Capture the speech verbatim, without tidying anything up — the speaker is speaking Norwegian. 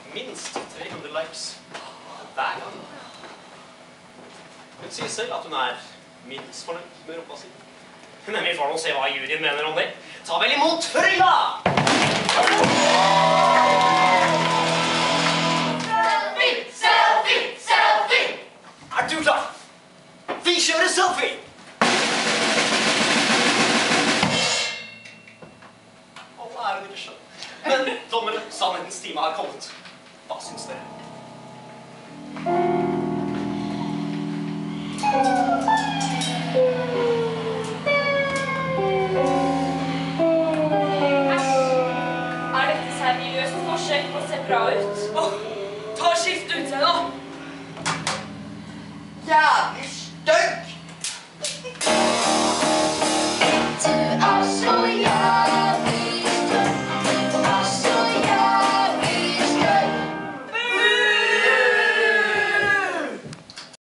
minst tre hundre likes hver gang. Hun sier selv at hun er minst fornøyd med rumpa si. Men vi får nå se hva juryen mener om det. Ta vel imot Frida! Selfie! Selfie! Selfie! Er du klar? Vi kjører selfie! Alle er det ikke skjønt. Men dommere, sannhetens time har kommet. Hva syns dere? Er dette seriøst forsøk på å se bra ut? Åh, ta skift ut seg da! Jævlig støgg!